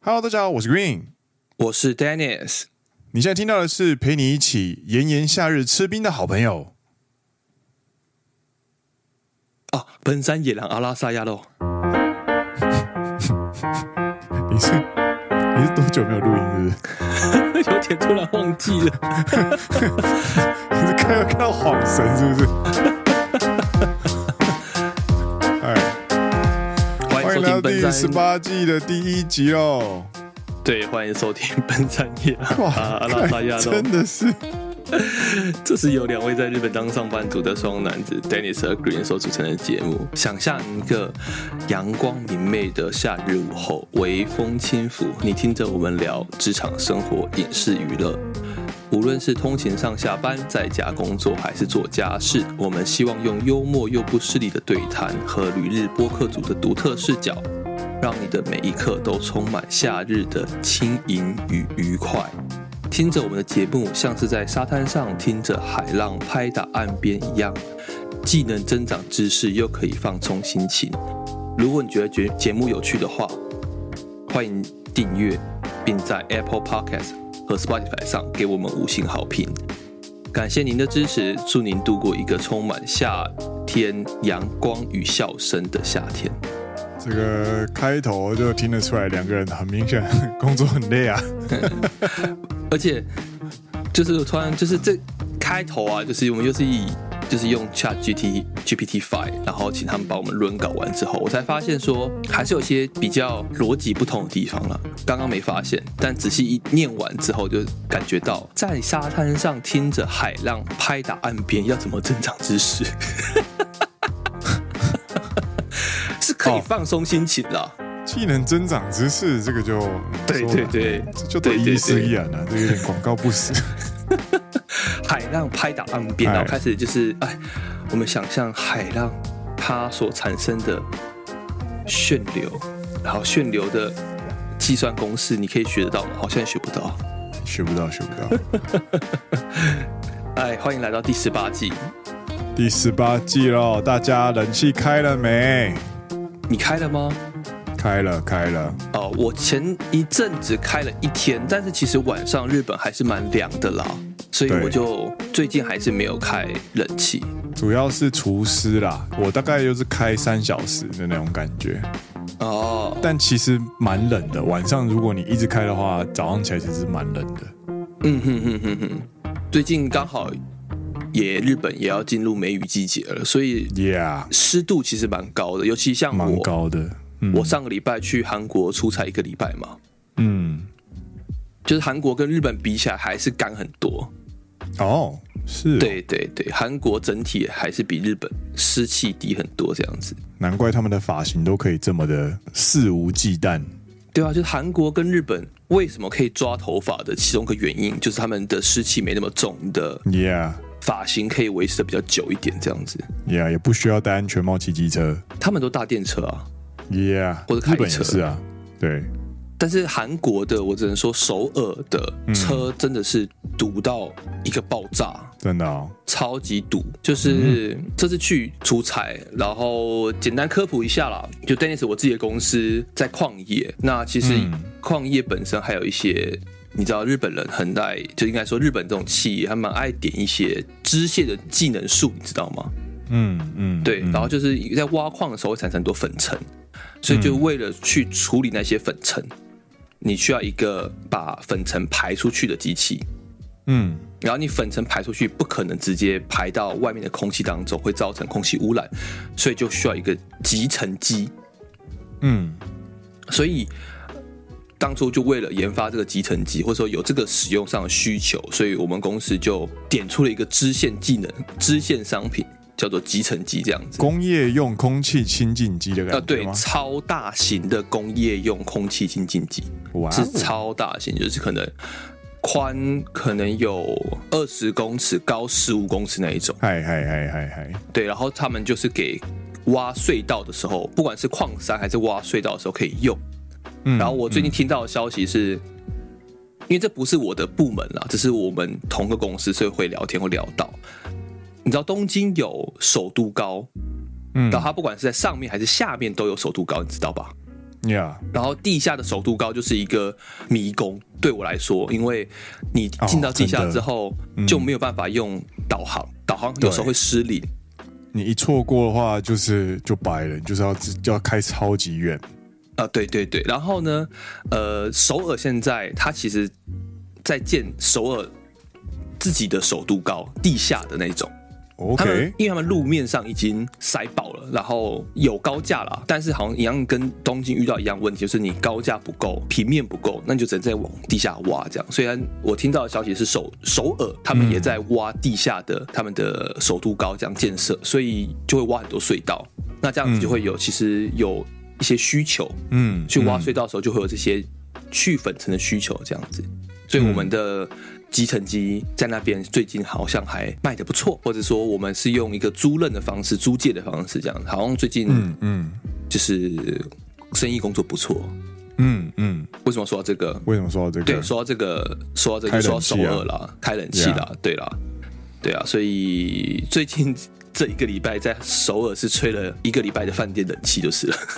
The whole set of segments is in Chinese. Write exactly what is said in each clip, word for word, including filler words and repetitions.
Hello， 大家好，我是 Green， 我是 Dennis。 你现在听到的是陪你一起炎炎夏日吃冰的好朋友。 哦，奔山野狼阿拉萨亚喽。 你是你是多久没有录音是不是？有点突然忘记了。 你是看到看到晃神是不是？哎，欢迎来到第十八季的第一集喽。 对，欢迎收听奔山野狼阿拉萨亚喽。 真的是。 这是由两位在日本当上班族的双男子 Dennis 和 Green 所组成的节目。想象一个阳光明媚的夏日午后，微风轻拂，你听着我们聊职场生活、影视娱乐。无论是通勤上下班、在家工作，还是做家事，我们希望用幽默又不失礼的对谈和旅日播客组的独特视角，让你的每一刻都充满夏日的轻盈与愉快。听着我们的节目，像是在沙滩上听着海浪拍打岸边一样，既能增长知识，又可以放松心情。如果你觉得节目有趣的话，欢迎订阅，并在 Apple Podcast 和 Spotify 上给我们五星好评。感谢您的支持，祝您度过一个充满夏天阳光与笑声的夏天。 这个开头就听得出来，两个人很明显工作很累啊。 而且就是突然就是这开头啊，就是我们又是以就是用 Chat G P T 五， 然后请他们帮我们润稿完之后，我才发现说还是有些比较逻辑不同的地方了。刚刚没发现，但仔细一念完之后，就感觉到在沙滩上听着海浪拍打岸边，要怎么增长知识？是可以放松心情的、啊。 技能增长知识，这个就对对对， 这就得一式一然了，这有点广告不实。 海浪拍打岸边，然后开始就是哎，我们想象海浪它所产生的旋流，然后旋流的计算公式，你可以学得到吗？好像也学不到， 学不到，学不到。 哎，欢迎来到第十八季， 第十八季喽！大家冷气开了没？ 你开了吗？ 开了，开了。 哦，我前一阵子开了一天，但是其实晚上日本还是蛮凉的啦，所以我就最近还是没有开冷气。 主要是除湿啦，我大概就是开三小时的那种感觉。 哦， 但其实蛮冷的，晚上如果你一直开的话，早上起来其实蛮冷的。 嗯哼哼哼哼，最近刚好也日本也要进入梅雨季节了，所以湿度其实蛮高的，尤其像我蛮高的。嗯、 我上个礼拜去韩国出差一个礼拜嘛， 嗯， 就是韩国跟日本比起来还是干很多。 哦，是哦， 对对对，韩国整体还是比日本湿气低很多，这样子。 难怪他们的发型都可以这么的肆无忌惮。 对啊，就是韩国跟日本为什么可以抓头发的其中一个原因，就是他们的湿气没那么重的 ，Yeah， 发型可以维持的比较久一点，这样子。 Yeah， 也不需要戴安全帽骑机车。 他们都搭电车啊。 Yeah， 或者开车， 日本也是啊，对。 但是韩国的，我只能说首尔的车真的是堵到一个爆炸，嗯、 真的哦， 超级堵。就是这次去出差，然后简单科普一下啦，就 Dennis 我自己的公司在矿业，那其实矿业本身还有一些，你知道日本人很爱，就应该说日本这种企业，他们爱点一些支线的技能树，你知道吗？ 嗯嗯， 对，然后就是在挖矿的时候会产生很多粉尘。所以就为了去处理那些粉尘，嗯、你需要一个把粉尘排出去的机器。嗯，然后你粉尘排出去不可能直接排到外面的空气当中，会造成空气污染，所以就需要一个集尘机。嗯，所以当初就为了研发这个集尘机，或者说有这个使用上的需求，所以我们公司就点出了一个支线技能、支线商品。叫做集尘机这样子， 工业用空气清净机的感觉吗？呃， 对，超大型的工业用空气清净机，哇，是超大型，就是可能宽可能有二十公尺，高十五公尺那一种。 嗨嗨嗨嗨嗨， 对，然后他们就是给挖隧道的时候，不管是矿山还是挖隧道的时候可以用。嗯，然后我最近听到的消息是，嗯、因为这不是我的部门啦，只是我们同个公司，所以会聊天会聊到。你知道东京有首都高，嗯，然后它不管是在上面还是下面都有首都高，你知道吧？ Yeah. 然后地下的首都高就是一个迷宫，对我来说，因为你进到地下之后、哦、就没有办法用导航，嗯、导航有时候会失灵。 你一错过的话，就是就白了，你就是要就要开超级远。 啊、呃，对对对。然后呢，呃，首尔现在它其实在建首尔自己的首都高，地下的那种。 OK， 他们因为他们路面上已经塞饱了，然后有高架啦，但是好像一样跟东京遇到一样问题，就是你高架不够，平面不够，那你就只能再往地下挖这样。虽然我听到的消息是首首尔他们也在挖地下的、嗯、他们的首都高这样建设，所以就会挖很多隧道，那这样子就会有、嗯、其实有一些需求，嗯，去挖隧道的时候就会有这些去粉尘的需求这样子，所以我们的集成机在那边最近好像还卖得不错，或者说我们是用一个租赁的方式、租借的方式这样，好像最近嗯嗯就是生意工作不错。嗯嗯，为什么说到这个？ 为什么说到这个？ 对，说到这个，说到这个，说到首尔啦，开冷气啦， yeah. 对啦，对啊，所以最近这一个礼拜在首尔是吹了一个礼拜的饭店冷气就是了。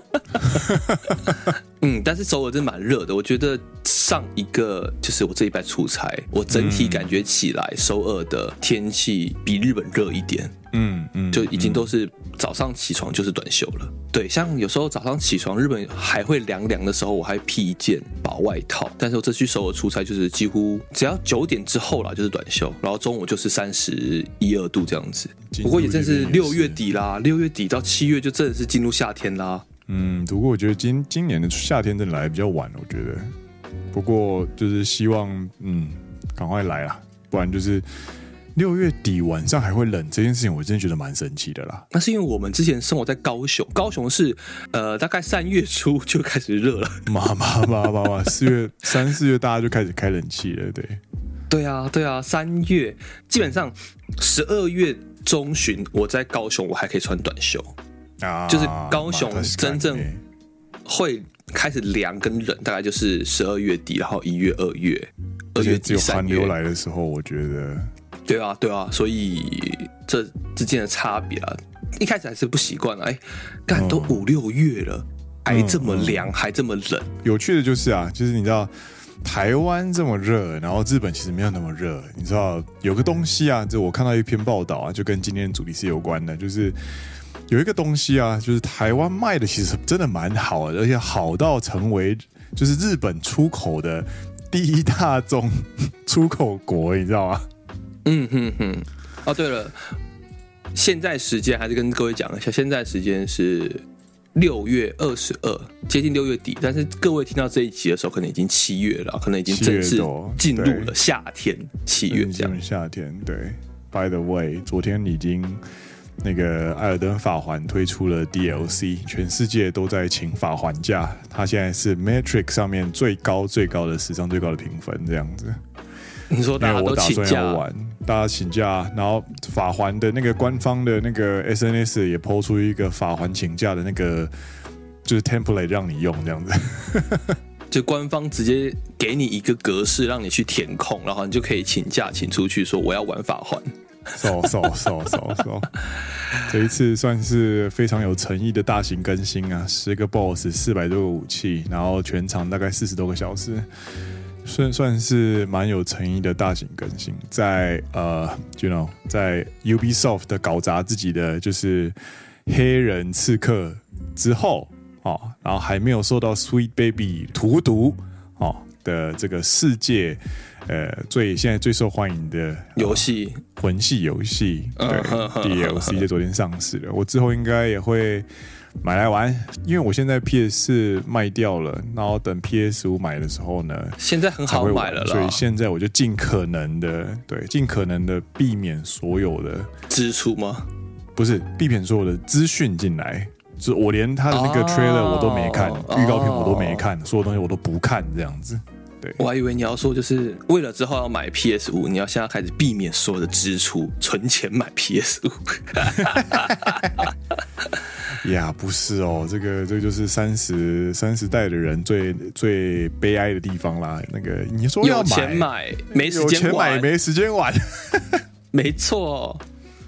嗯，但是首尔真的蛮热的，我觉得上一个就是我这一拜出差，我整体感觉起来首尔的天气比日本热一点。嗯嗯，就已经都是早上起床就是短袖了。对，像有时候早上起床，日本还会凉凉的时候，我还披一件薄外套。但是我这去首尔出差，就是几乎只要九点之后啦，就是短袖，然后中午就是三十一二度这样子。不过也真是六月底啦，六月底到七月就真的是进入夏天啦。 嗯，不过我觉得今今年的夏天真的来得比较晚，我觉得。不过就是希望嗯赶快来啦，不然就是六月底晚上还会冷这件事情，我真的觉得蛮神奇的啦。 那是因为我们之前生活在高雄，高雄是呃大概三月初就开始热了， 妈妈妈妈妈，四月三四月大家就开始开冷气了，对。 对啊对啊，三月基本上十二月中旬我在高雄我还可以穿短袖。啊、就是高雄真正会开始凉跟冷，大概就是十二月底，然后一月、二月、二月底、三月只有寒流来的时候，我觉得。 对啊，对啊，所以这之间的差别啊，一开始还是不习惯啊。哎，干都五六月了，还这么凉，嗯嗯、还这么冷。 有趣的就是啊，就是你知道。台湾这么热，然后日本其实没有那么热。你知道有个东西啊，就我看到一篇报道啊，就跟今天的主题是有关的，就是有一个东西啊，就是台湾卖的其实真的蛮好的，而且好到成为就是日本出口的第一大宗出口国，你知道吗？ 嗯哼哼。哦，对了，现在时间还是跟各位讲一下，现在时间是六月二十二，接近六月底，但是各位听到这一集的时候，可能已经七月了，可能已经正式进入了夏天，七月这样。 夏天，对。By the way， 昨天已经那个《艾尔登法环》推出了 D L C， 全世界都在请法环假，它现在是 Matrix 上面最高最高的史上最高的评分，这样子。 你说大家都请假， 大家请假，然后法环的那个官方的那个 S N S 也 po 出一个法环请假的那个就是 template 让你用这样子， 就官方直接给你一个格式让你去填空，然后你就可以请假请出去说我要玩法环。 so so so so so 这一次算是非常有诚意的大型更新啊，十个 boss， 四百多个武器，然后全长大概四十多个小时。算算是蛮有诚意的大型更新，在呃 ，you know， 在 Ubisoft 的搞砸自己的就是黑人刺客之后，哦，然后还没有受到 Sweet Baby 荼毒哦的这个世界，呃，最现在最受欢迎的游戏魂系游戏，对 D L C 在昨天上市了，我之后应该也会买来玩，因为我现在 P S 四 卖掉了，然后等 P S 五 买的时候呢， 现在很好买了啦， 所以现在我就尽可能的，对，尽可能的避免所有的支出吗？ 不是，避免所有的资讯进来，就是我连他的那个 trailer 我都没看，预、哦、告片我都没看，所有东西我都不看，这样子。对， 我还以为你要说，就是为了之后要买 P S 五，你要现在开始避免所有的支出，存钱买 P S 五。 呀， yeah, 不是哦，这个这个就是三十三十代的人最最悲哀的地方啦。那个你说要买， 有钱买没时间玩， 有钱买没时间玩， 没错。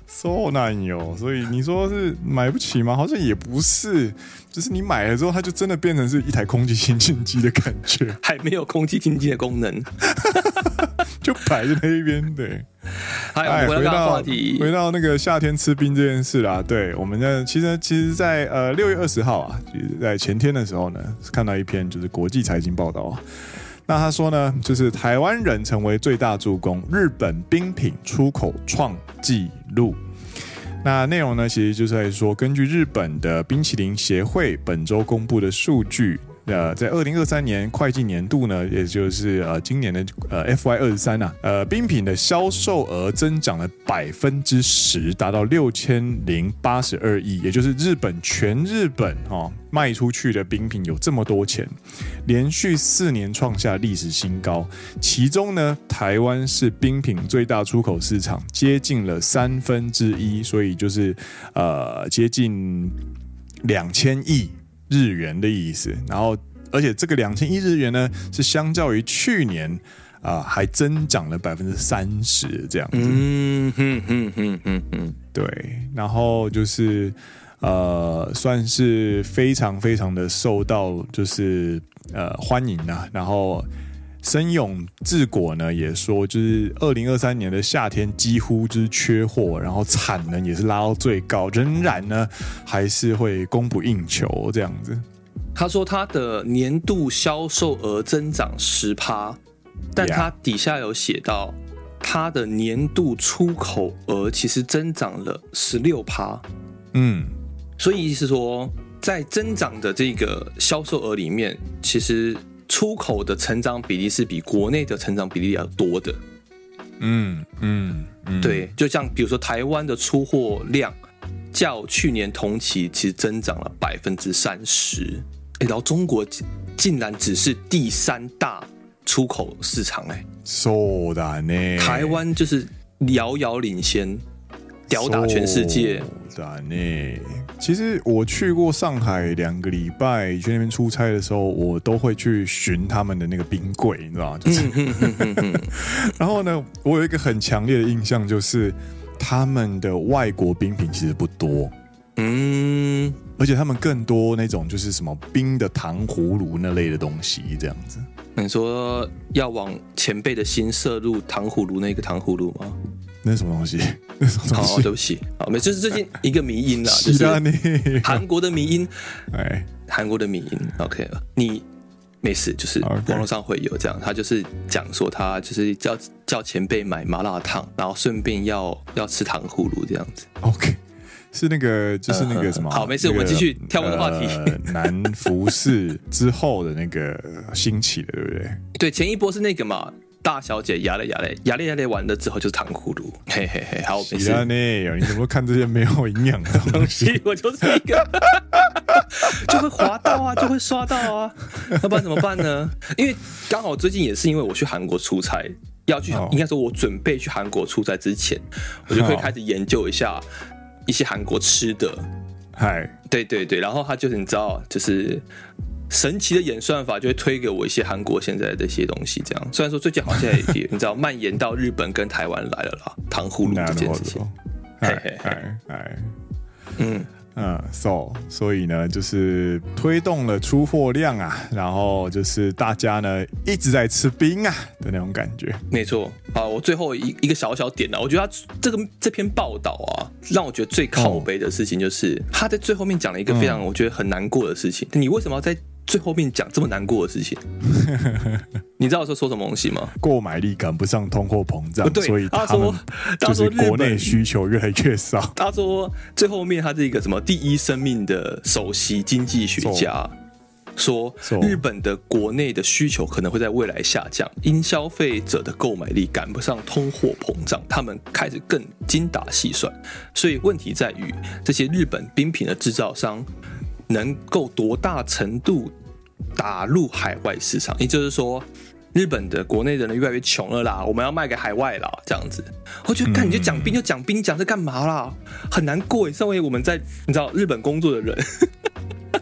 so 难有，所以你说是买不起吗？好像也不是，就是你买了之后，它就真的变成是一台空气清净机的感觉， 还没有空气清净机的功能， 就摆在那边。对， 哎，回到话题， 回到那个夏天吃冰这件事啦。对，我们呢，其实其实在，在呃六月二十号啊，在前天的时候呢，看到一篇就是国际财经报道啊。那他说呢，就是台湾人成为最大助攻，日本冰品出口创纪录。那内容呢，其实就是在说，根据日本的冰淇淋协会本周公布的数据，呃，在二零二三年会计年度呢，也就是呃今年的呃 F Y 二十三啊，呃冰品的销售额增长了百分之十，达到六千零八十二亿，也就是日本全日本哦卖出去的冰品有这么多钱，连续四年创下历史新高。其中呢，台湾是冰品最大出口市场，接近了三分之一，所以就是呃接近两千亿日元的意思。然后，而且这个两千亿日元呢，是相较于去年啊、呃、还增长了百分之三十这样子。 嗯哼哼哼哼哼， 对，然后就是。呃，算是非常非常的受到就是呃欢迎啊。然后森永治果呢也说，就是二零二三年的夏天几乎就是缺货，然后产能也是拉到最高，仍然呢还是会供不应求这样子。 他说他的年度销售额增长 百分之十， 但他底下有写到他的年度出口额其实增长了 百分之十六。 嗯。 所以意思是说，在增长的这个销售额里面，其实出口的成长比例是比国内的成长比例要多的。 嗯嗯嗯， 对，就像比如说台湾的出货量较去年同期其实增长了百分之三十，然后中国竟然只是第三大出口市场、欸，哎， そうだね， 台湾就是遥遥领先。吊打全世界， 其实我去过上海两个礼拜，去那边出差的时候，我都会去巡他们的那个冰柜，你知道吗？就是，然后呢，我有一个很强烈的印象，就是他们的外国冰品其实不多，嗯，而且他们更多那种就是什么冰的糖葫芦那类的东西，这样子。 你说要往前辈的心摄入糖葫芦那个糖葫芦吗？ 那是什么东西？那是什么东西？ 好，对不起，好，没，就是最近一个迷因啦，就是韩国的迷因，哎，韩国的迷因 ，OK， 你没事，就是网络上会有这样，他就是讲说他就是叫叫前辈买麻辣烫，然后顺便要要吃糖葫芦这样子 ，OK。是那个，就是那个什么？ 呃、好，没事，那個、我们继续跳过的话题。 呃、南服饰之后的那个兴起的，对不对？ 对，前一波是那个嘛，大小姐牙嘞牙嘞牙嘞牙嘞完了之后就是糖葫芦，嘿嘿嘿，好，没事。 你怎么看这些没有营养的东西？ 我就是一个，就会滑到啊，就会刷到啊，要不然怎么办呢？因为刚好最近也是因为我去韩国出差，要去，哦、应该说我准备去韩国出差之前，我就会开始研究一下。一些韩国吃的， 嗨， 对对对，然后他就是你知道，就是神奇的演算法就会推给我一些韩国现在的这些东西，这样。虽然说最近好像也你知道蔓延到日本跟台湾来了啦，糖葫芦这件事情， 嘿嘿嘿，哎，嗯。嗯 ，so 所以呢，就是推动了出货量啊，然后就是大家呢一直在吃冰啊的那种感觉。 没错，好，我最后一一个小小点啊，我觉得他这个这篇报道啊，让我觉得最靠北的事情就是、哦、他在最后面讲了一个非常我觉得很难过的事情。嗯、你为什么要在最后面讲这么难过的事情？你知道我说说什么东西吗？ 购买力赶不上通货膨胀， 对， 所以他们就是国内需求越来越少。 他说最后面他是一个什么第一生命的首席经济学家说，日本的国内的需求可能会在未来下降，因消费者的购买力赶不上通货膨胀，他们开始更精打细算。所以问题在于这些日本冰品的制造商能够多大程度打入海外市场，也就是说日本的国内的人越来越穷了啦，我们要卖给海外啦，这样子。我觉得干你就讲冰就讲冰，讲这干嘛啦？很难过耶，身为我们在你知道日本工作的人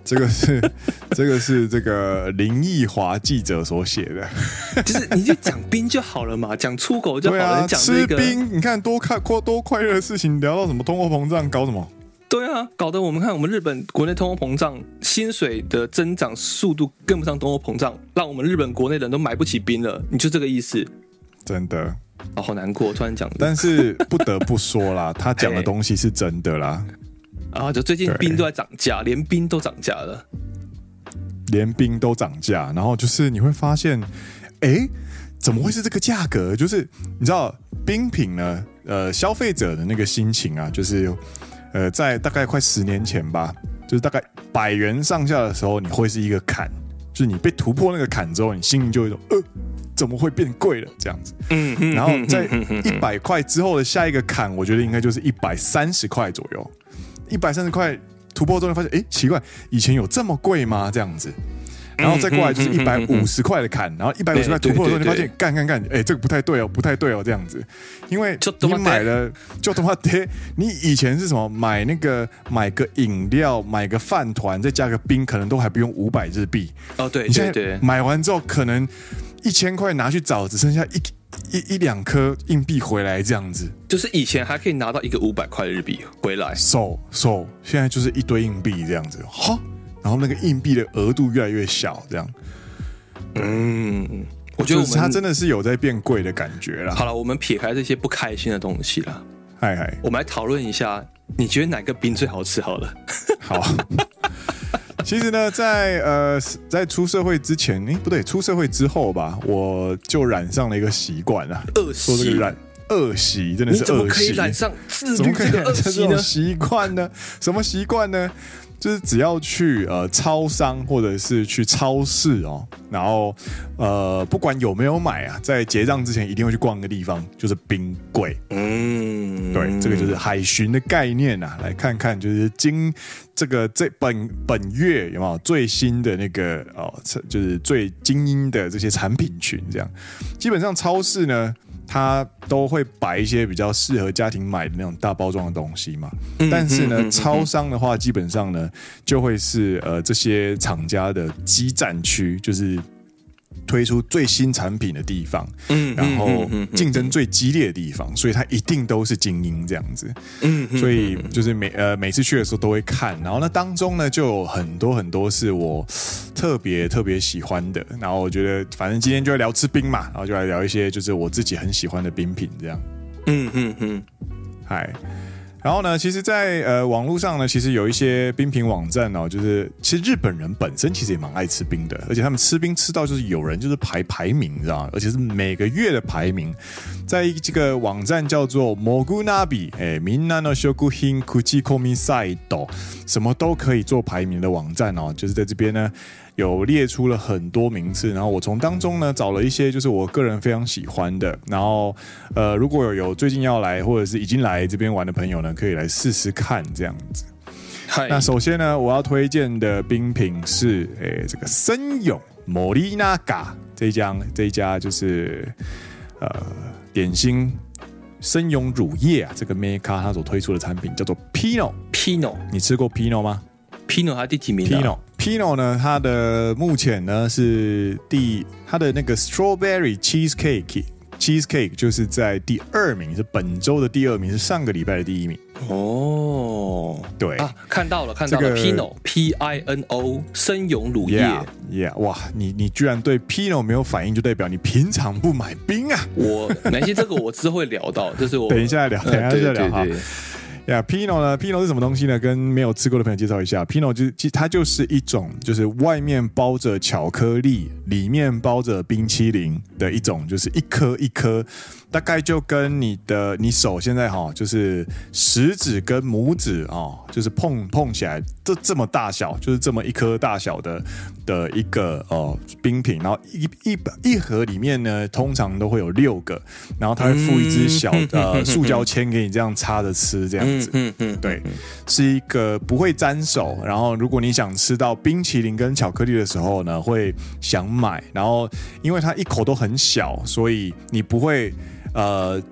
这个是这个是这个林奕华记者所写的， 就是你就讲冰就好了嘛，讲出口就好了。 对啊， 你讲这个吃冰，你看多快多快乐的事情，聊到什么通货膨胀，搞什么？ 对啊，搞得我们看我们日本国内通货膨胀，薪水的增长速度跟不上通货膨胀，让我们日本国内人都买不起冰了。你就这个意思？ 真的。 哦，好难过，突然讲的。 但是不得不说啦，他讲的东西是真的啦。 啊，就最近冰都在涨价，连冰都涨价了， 连冰都涨价，然后就是你会发现，哎，怎么会是这个价格？就是你知道冰品呢，呃，消费者的那个心情啊，就是呃，在大概快十年前吧，就是大概百元上下的时候，你会是一个坎，就是你被突破那个坎之后，你心里就会说，呃。怎么会变贵了？这样子，嗯，然后在一百块之后的下一个坎，我觉得应该就是一百三十块左右。一百三十块突破之后，发现，哎，奇怪，以前有这么贵吗？这样子，然后再过来就是一百五十块的坎，然后一百五十块突破的时候，你发现，干干干，哎，这个不太对哦，不太对哦，这样子，因为你买了就他妈的，你以前是什么买那个买个饮料，买个饭团，再加个冰，可能都还不用五百日币。 哦，对， 你现在买完之后可能。一千块拿去找，只剩下一一一两颗硬币回来，这样子。 就是以前还可以拿到一个五百块的日币回来， 收收，现在就是一堆硬币这样子，哈，然后那个硬币的额度越来越小，这样。 嗯，我觉得我们它真的是有在变贵的感觉啦。 好了，我们撇开这些不开心的东西啦， 嗨嗨， 我们来讨论一下，你觉得哪个冰最好吃？好了， 好。其实呢，在呃，在出社会之前，哎，不对，出社会之后吧，我就染上了一个习惯啊， 恶习。 说这个染恶习真的是恶习， 你怎么可以染上自律这个恶习呢？ 习惯呢？什么习惯呢？就是只要去呃超商或者是去超市哦，然后呃不管有没有买啊，在结账之前一定会去逛一个地方，就是冰柜。嗯，对，这个就是海巡的概念啊，来看看就是今这个这本本月有没有最新的那个哦，就是最精英的这些产品群，这样基本上超市呢。它都会摆一些比较适合家庭买的那种大包装的东西嘛，但是呢，超商的话，基本上呢就会是呃这些厂家的基站区，就是推出最新产品的地方，然后竞争最激烈的地方，所以它一定都是精英这样子。所以就是每呃每次去的时候都会看，然后那当中呢就有很多很多是我特别特别喜欢的，然后我觉得反正今天就来聊吃冰嘛，然后就来聊一些就是我自己很喜欢的冰品这样。嗯嗯嗯，嗨。然后呢，其实在，在呃网络上呢，其实有一些冰品网站哦，就是其实日本人本身其实也蛮爱吃冰的，而且他们吃冰吃到就是有人就是排排名，你知道吗？而且是每个月的排名，在这个网站叫做 Mogunabi， 哎，みんなの食品口コミサイト，什么都可以做排名的网站哦，就是在这边呢。有列出了很多名次，然后我从当中呢找了一些就是我个人非常喜欢的，然后呃如果有有最近要来或者是已经来这边玩的朋友呢，可以来试试看这样子。那首先呢，我要推荐的冰品是诶这个森永莫利纳嘎这一家这一家就是呃点心森永乳业啊，这个 Meka 它所推出的产品叫做 Pino Pino， 你吃过 Pino 吗？ Pino 它第几名、啊、 ？Pino Pino 呢，它的目前呢是第它的那个 Strawberry Cheesecake Cheesecake 就是在第二名，是本周的第二名，是上个礼拜的第一名。哦，对啊，看到了看到了、這個、Pino P I N O 森永乳业 yeah, yeah, 哇，你你居然对 Pino 没有反应，就代表你平常不买冰啊！ 我没事，这个我之后会聊到，这是我等一下聊，等一下再聊哈。 对对对呀、yeah, ，Pino 呢 ？Pino 是什么东西呢？跟没有吃过的朋友介绍一下 ，Pino 就是它就是一种，就是外面包着巧克力，里面包着冰淇淋的一种，就是一颗一颗，大概就跟你的你手现在哈，就是食指跟拇指啊，就是碰碰起来，这这么大小，就是这么一颗大小的的一个呃冰品，然后一一一盒里面呢，通常都会有六个，然后它会附一支小呃塑胶签给你这样插着吃，这样。嗯嗯嗯，对，是一个不会沾手，然后如果你想吃到冰淇淋跟巧克力的时候呢，会想买，然后因为它一口都很小，所以你不会呃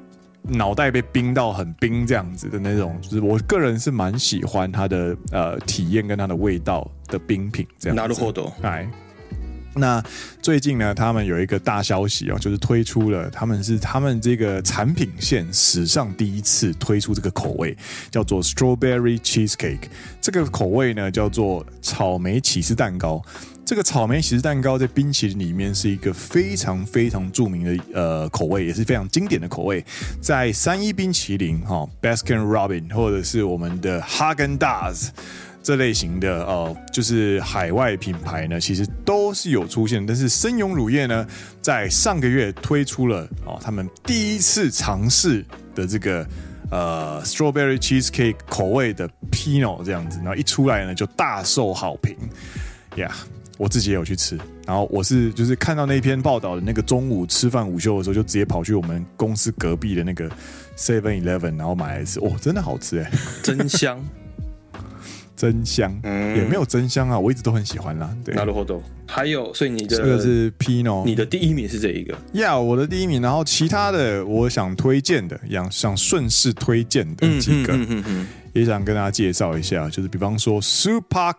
脑袋被冰到很冰这样子的那种，就是我个人是蛮喜欢它的呃体验跟它的味道的冰品这样子。 なるほど。 哎，那最近呢，他们有一个大消息哦，就是推出了他们是他们这个产品线史上第一次推出这个口味，叫做 Strawberry Cheesecake。这个口味呢叫做草莓起司蛋糕。这个草莓起司蛋糕在冰淇淋里面是一个非常非常著名的呃口味，也是非常经典的口味。在三一冰淇淋、哦、Baskin Robbins 或者是我们的 Häagen-Dazs 这类型的呃，就是海外品牌呢，其实都是有出现。但是森永乳业呢，在上个月推出了哦，他们第一次尝试的这个呃 Strawberry Cheesecake 口味的 Pinot 这样子，然后一出来呢就大受好评呀。Yeah, 我自己也有去吃，然后我是就是看到那篇报道的那个中午吃饭午休的时候，就直接跑去我们公司隔壁的那个 seven eleven 然后买来吃，哦，真的好吃哎， 真香。 真香、嗯，也没有真香啊，我一直都很喜欢啦。对， なるほど。还有，所以你的这个是 Pinot， 你的第一名是这一个。 呀、yeah, ，我的第一名，然后其他的我想推荐的，想顺势推荐的几个，嗯嗯嗯嗯、也想跟大家介绍一下，就是比方说 Super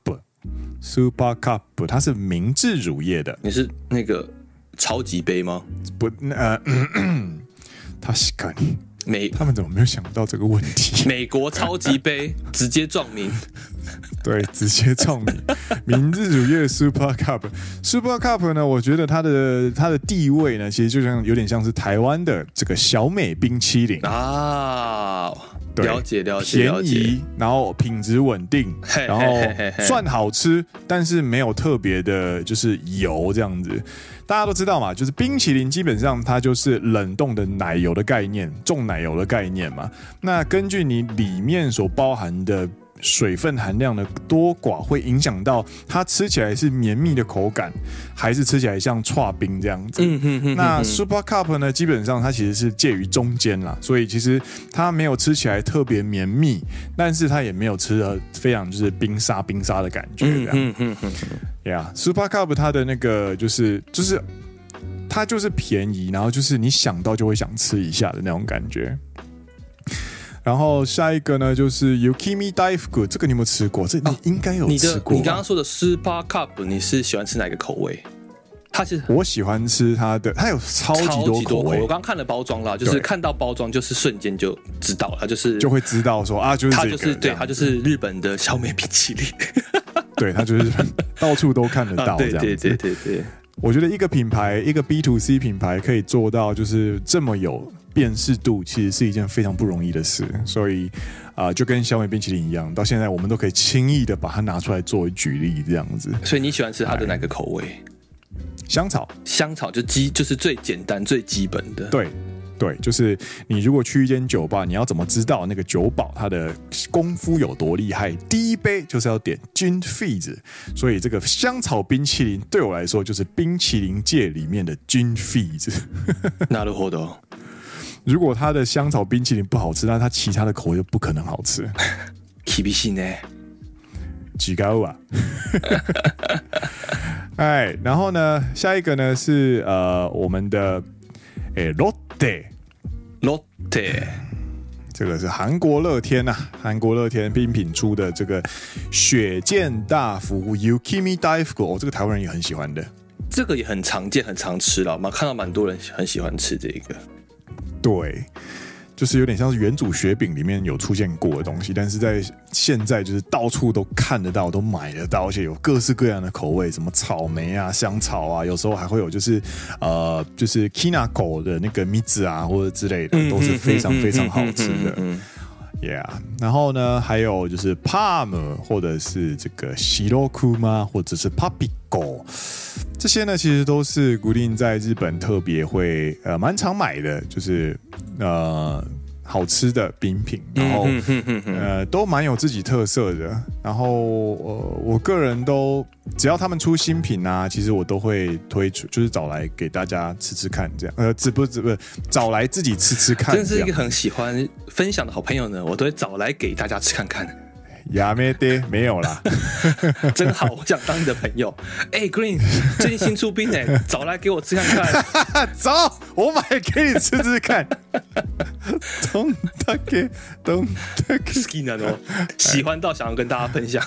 Cup。Super Cup 它是明治乳业的， 你是那个超级杯吗？ 不，呃，確かに。 美他们怎么没有想到这个问题？ 美国超级杯直接撞名， 对，直接撞名。明治乳业 Super Cup，Super Cup 呢，我觉得它的它的地位呢，其实就像有点像是台湾的这个小美冰淇淋啊。了解了解， 便宜，然后品质稳定，然后算好吃，但是没有特别的，就是油这样子。大家都知道嘛，就是冰淇淋基本上它就是冷冻的奶油的概念，重奶油的概念嘛。那根据你里面所包含的水分含量的多寡，会影响到它吃起来是绵密的口感，还是吃起来像剉冰这样子。嗯哼哼哼哼那 Super Cup 呢，基本上它其实是介于中间啦，所以其实它没有吃起来特别绵密，但是它也没有吃的非常就是冰沙冰沙的感觉这样。嗯哼哼哼 yeah, Super Cup 它的那个就是就是它就是便宜，然后就是你想到就会想吃一下的那种感觉。然后下一个呢，就是 Yukimi Daifuku， 这个你有没有吃过？这你应该有吃过。 你你刚刚说的 Super Cup， 你是喜欢吃哪个口味？它是我喜欢吃它的，它有超级多口味。 我刚看了包装啦，就是看到包装就是瞬间就知道了，它就是就会知道说啊，就是这个， 它就是对，它就是日本的小美冰淇淋。 对，它就是到处都看得到这样子。 对对对对对。 我觉得一个品牌，一个 B to C 品牌可以做到就是这么有辨识度，其实是一件非常不容易的事。所以啊、呃，就跟小美冰淇淋一样，到现在我们都可以轻易的把它拿出来作为举例这样子。 所以你喜欢吃它的哪个口味？ 香草， 香草就基就是最简单最基本的。 对。对，就是你如果去一间酒吧，你要怎么知道那个酒保他的功夫有多厉害？第一杯就是要点 Gin Fizz， 所以这个香草冰淇淋对我来说就是冰淇淋界里面的 Gin Fizz。 なるほど。 如果它的香草冰淇淋不好吃，那它其他的口味就不可能好吃。 厳しいね。 举高啊。哎，然后呢，下一个呢是呃我们的诶 Lotte。 Lotte， 这个是韩国乐天啊，韩国乐天冰品出的这个雪见大福 Yukimi Daifuku， 哦，这个台湾人也很喜欢的， 这个也很常见，很常吃了，看到蛮多人很喜欢吃这个。 对，就是有点像是元祖雪饼里面有出现过的东西，但是在现在就是到处都看得到，都买得到，而且有各式各样的口味，什么草莓啊、香草啊，有时候还会有就是呃，就是 Kinako 的那个蜜子啊或者之类的，都是非常非常好吃的。Yeah， 然后呢，还有就是 Palm 或者是这个 Shirokuma 或者是 Papico， 这些呢其实都是固定在日本特别会呃蛮常买的，就是呃好吃的冰品，然后呃都蛮有自己特色的。然后呃我个人都只要他们出新品啊，其实我都会推出，就是找来给大家吃吃看，这样呃，只不只不找来自己吃吃看。 真是一个很喜欢分享的好朋友呢，我都会找来给大家吃看看。 亚美爹没有啦， 真好，我想当你的朋友。哎、欸、，Green， 最近新出冰哎、欸，找来给我吃看看。 走，我买给你吃吃看。Don't take it, don't take it。 好きなの，喜欢到想要跟大家分享。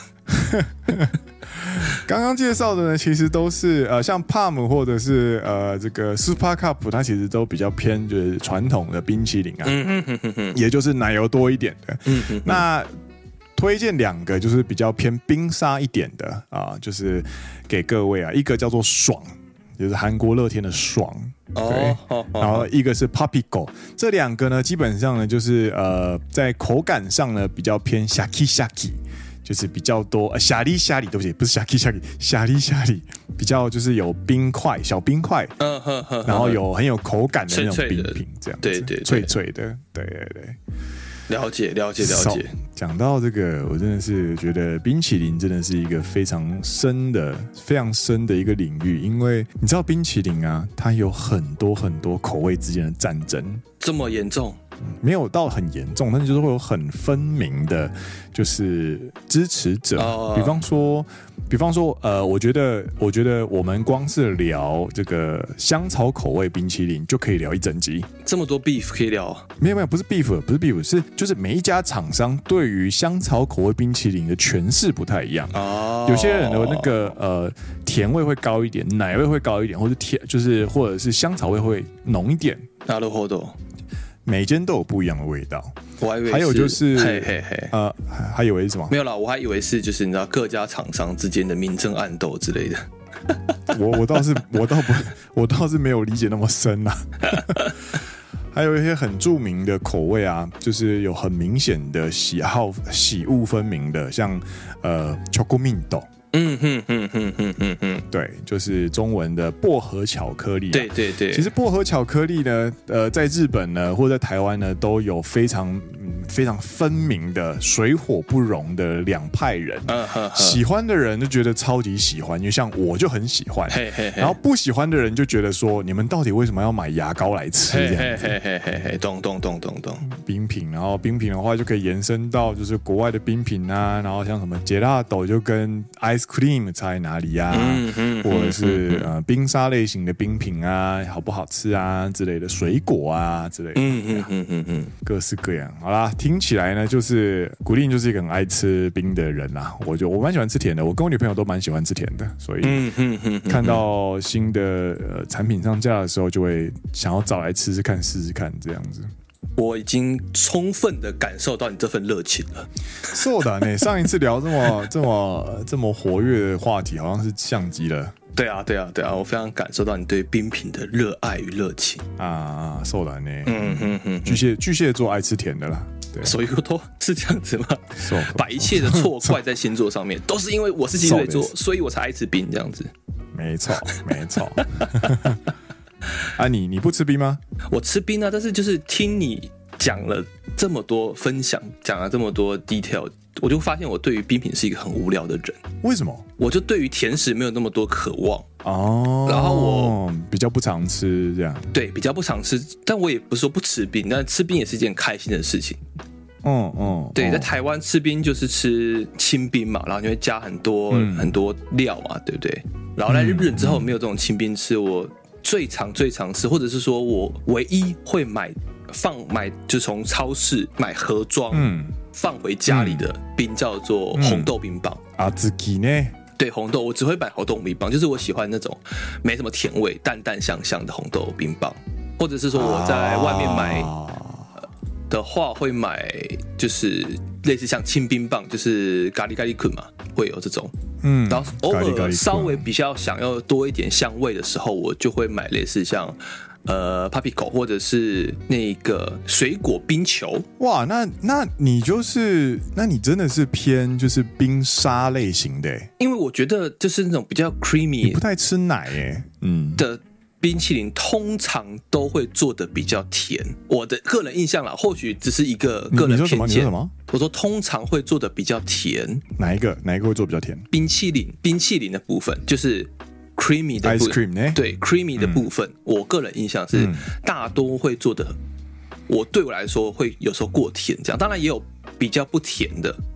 刚刚介绍的呢，其实都是呃，像 Palm 或者是呃这个 Super Cup， 它其实都比较偏就是传统的冰淇淋啊，嗯哼哼哼，也就是奶油多一点的。嗯哼哼，那推荐两个就是比较偏冰沙一点的啊，就是给各位啊，一个叫做爽，就是韩国乐天的爽。对，哦、然后一个是 Papigo， 这两个呢，基本上呢就是呃，在口感上呢比较偏 shaki shaki， 就是比较多呃虾粒虾粒，对不起，不是 shaki shaki， 虾粒虾粒，比较就是有冰块小冰块，嗯哼哼，然后有很有口感的那种冰品，这样子，对对，脆脆的，对对对。 了解了解了解。 讲到这个，我真的是觉得冰淇淋真的是一个非常深的、非常深的一个领域，因为你知道冰淇淋啊，它有很多很多口味之间的战争， 这么严重？ 没有到很严重，但是就是会有很分明的，就是支持者。哦、比方说，比方说，呃，我觉得，我觉得我们光是聊这个香草口味冰淇淋就可以聊一整集。 这么多 beef 可以聊？ 没有没有，不是 beef， 不是 beef， 是就是每一家厂商对于香草口味冰淇淋的诠释不太一样。哦，有些人的那个呃甜味会高一点，奶味会高一点，或者甜就是或者是香草味会浓一点。 なるほど。 每间都有不一样的味道， 我还以为是还有就是嘿嘿嘿呃，还以为是什么？ 没有啦，我还以为是就是你知道各家厂商之间的明争暗斗之类的。 我我倒是我倒不我倒是没有理解那么深啦。还有一些很著名的口味啊，就是有很明显的喜好喜恶分明的，像呃 Chocominto。嗯哼哼哼哼哼哼，对，就是中文的薄荷巧克力、啊。 对对对， 其实薄荷巧克力呢，呃，在日本呢，或者在台湾呢，都有非常、嗯、非常分明的水火不容的两派人。嗯哼哼，喜欢的人就觉得超级喜欢，因为像我就很喜欢。嘿嘿嘿，然后不喜欢的人就觉得说，你们到底为什么要买牙膏来吃？这样子。嘿嘿嘿嘿， 懂懂懂懂懂。 冰品，然后冰品的话就可以延伸到就是国外的冰品啊，然后像什么杰拉斗就跟 ice cream 差在哪里呀、啊嗯嗯，或者是、呃、冰沙类型的冰品啊，好不好吃啊之类的，水果啊之类的，嗯嗯嗯嗯嗯，各式各样。好啦，听起来呢，就是古力就是一个很爱吃冰的人啦。我就我蛮喜欢吃甜的，我跟我女朋友都蛮喜欢吃甜的，所以看到新的、呃、产品上架的时候，就会想要找来吃吃看、试试看这样子。 我已经充分的感受到你这份热情了。 そうだね，上一次聊这么这么这么活跃的话题，好像是相机了。 对啊，对啊，对啊，我非常感受到你对冰品的热爱与热情啊。そうだね，嗯哼哼，巨蟹巨蟹座爱吃甜的啦。对， 所以都是这样子吗？把一切的错怪在星座上面，都是因为我是金牛座，所以我才爱吃冰这样子。 没错，没错。啊你，你你不吃冰吗？ 我吃冰啊，但是就是听你讲了这么多分享，讲了这么多 detail， 我就发现我对于冰品是一个很无聊的人。 为什么？ 我就对于甜食没有那么多渴望哦， 然后我比较不常吃这样。 对，比较不常吃，但我也不是说不吃冰，但吃冰也是一件开心的事情。嗯嗯，对，在台湾吃冰就是吃清冰嘛，然后你会加很多、嗯、很多料嘛，对不对？然后来日本之后没有这种清冰吃，我最常最常吃，或者是说我唯一会买放买就从超市买盒装、嗯、放回家里的冰叫做红豆冰棒。 啊，自己呢？ 对，红豆我只会买红豆冰棒，就是我喜欢那种没什么甜味、淡淡香香的红豆冰棒，或者是说我在外面买的话会买就是类似像清冰棒，就是咖喱咖喱捆嘛，会有这种。嗯，然后偶尔稍微比较想要多一点香味的时候，我就会买类似像呃 Papico 或者是那个水果冰球。 哇，那那你就是那你真的是偏就是冰沙类型的， 因为我觉得就是那种比较 creamy， 你不太吃奶耶，嗯的冰淇淋通常都会做的比较甜，我的个人印象啦，或许只是一个个人偏见。你说什么？ 你说什么？ 我说通常会做的比较甜。 哪一个？哪一个会做比较甜？ 冰淇淋，冰淇淋的部分就是 creamy 的部分 ，ice cream 呢？ 对 ，creamy 的部分、嗯，我个人印象是大多会做的。我对我来说会有时候过甜，这样当然也有比较不甜的。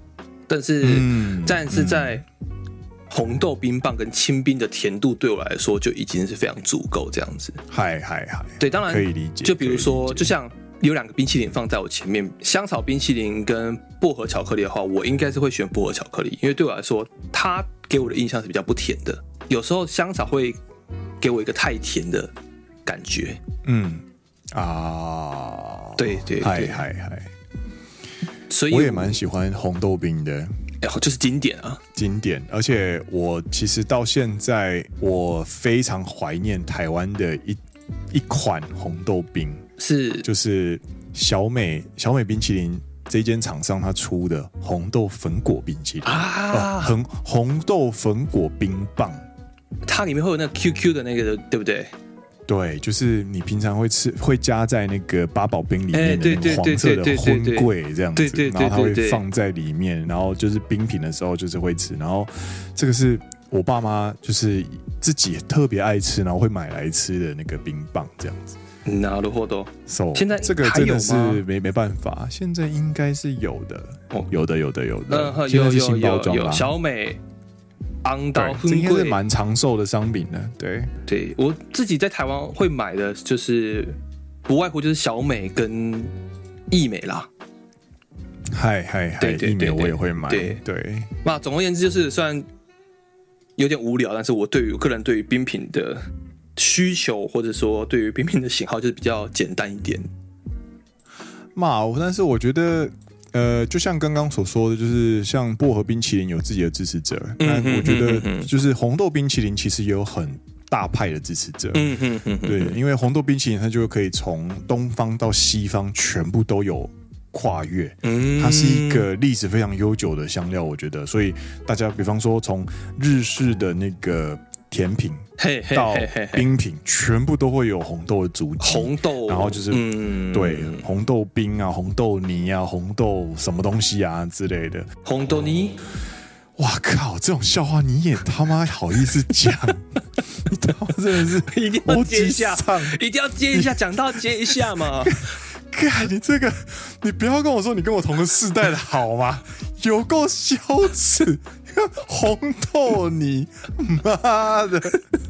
但是、嗯、但是在红豆冰棒跟清冰的甜度对我来说就已经是非常足够这样子。 嗨嗨嗨， 对，当然可以理解。 就比如说，就像有两个冰淇淋放在我前面，香草冰淇淋跟薄荷巧克力的话，我应该是会选薄荷巧克力，因为对我来说，它给我的印象是比较不甜的。有时候香草会给我一个太甜的感觉。嗯啊， 对对对， 嗨嗨嗨， 所以我, 我也蛮喜欢红豆冰的。 就是经典啊， 经典！而且我其实到现在，我非常怀念台湾的一一款红豆冰， 是就是小美小美冰淇淋这间厂商它出的红豆粉果冰淇淋啊，红红豆粉果冰棒， 它里面会有那个 Q Q 的那个，对不对？ 对，就是你平常会吃，会加在那个八宝冰里面的那个黄色的荤桂这样子，然后它会放在里面，然后就是冰品的时候就是会吃，然后这个是我爸妈就是自己特别爱吃，然后会买来吃的那个冰棒这样子。 なるほど。 So, 现在这个真的是没没办法，现在应该是有的，哦、有的有的有的， 嗯， 现在是新包装啦， 小美。昂刀这应该是蛮长寿的商品的，对对，我自己在台湾会买的就是不外乎就是小美跟益美啦。 嗨嗨嗨，益美我也会买。对对， 那总而言之就是，虽然有点无聊，但是我对于我个人对于冰品的需求，或者说对于冰品的喜好，就是比较简单一点。 嘛，但是我觉得。呃，就像刚刚所说的，就是像薄荷冰淇淋有自己的支持者，那、嗯、我觉得就是红豆冰淇淋其实也有很大派的支持者，嗯嗯嗯，对，因为红豆冰淇淋它就可以从东方到西方全部都有跨越，嗯，它是一个历史非常悠久的香料，我觉得，所以大家比方说从日式的那个甜品到冰品，全部都会有红豆的足迹。 红豆， 然后就是、嗯、对红豆冰啊、红豆泥啊、红豆什么东西啊之类的。 红豆泥， 哇靠！这种笑话你也他妈好意思讲？你他妈真的是一定要接一下，一定要接一下，讲到接一下嘛。 干你这个，你不要跟我说你跟我同个世代的好吗？有够羞耻！红豆泥，妈的！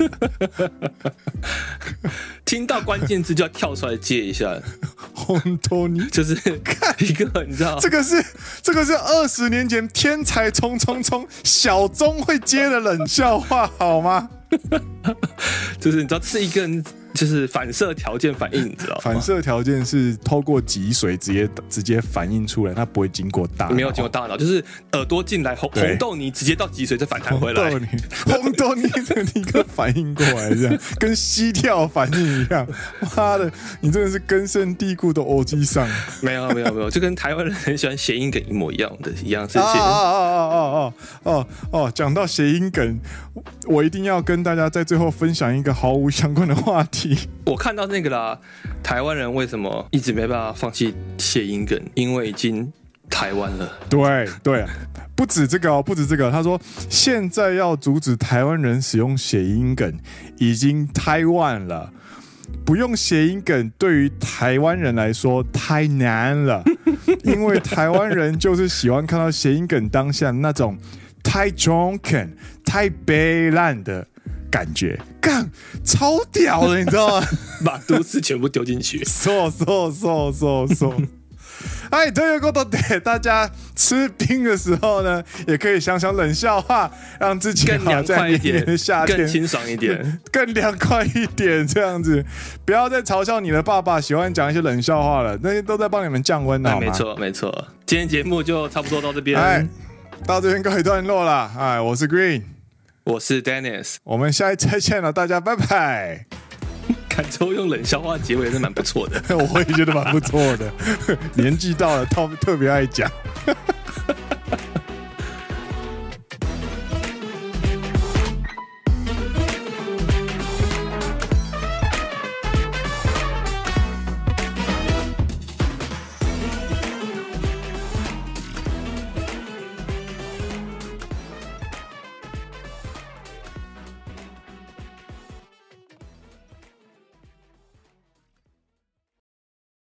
听到关键字就要跳出来接一下。 红豆泥就是一个，你知道， 这个是这个是二十年前天才冲冲冲小钟会接的冷笑话，好吗？ 就是你知道，是一个人。就是反射条件反应，你知道吗？ 反射条件是透过脊髓直接直接反应出来，它不会经过大脑， 没有经过大脑，就是耳朵进来红红豆泥直接到脊髓再反弹回来。 红豆泥，红豆泥的一个反应过来，这样跟膝跳反应一样。妈的，你真的是根深蒂固的 O G 上。 没有没有没有，就跟台湾人很喜欢谐音梗一模一样的一样事情。 哦哦哦哦哦哦，讲到谐音梗，我一定要跟大家在最后分享一个毫无相关的话题。 我看到那个啦，台湾人为什么一直没办法放弃谐音梗？因为已经台湾了。 对对，不止这个哦，不止这个。他说现在要阻止台湾人使用谐音梗，已经台湾了。不用谐音梗对于台湾人来说太难了，因为台湾人就是喜欢看到谐音梗当下那种太中肯、太悲烂的感觉，干超屌的，你知道吗？ 把都市全部丢进去， そうそうそうそうそう。哎，ということで，大家吃冰的时候呢，也可以想想冷笑话，让自己更凉快一点， 的夏天更清爽一点， 更凉快一点，这样子，不要再嘲笑你的爸爸喜欢讲一些冷笑话了，那些都在帮你们降温，好吗？ 没错，没错。今天节目就差不多到这边， 哎，到这边告一段落了。哎，我是 Green， 我是 Dennis， 我们下一次再见了，大家拜拜。 感觉用冷笑话结尾是蛮不错的， 我也觉得蛮不错的。年纪到了，特特别爱讲。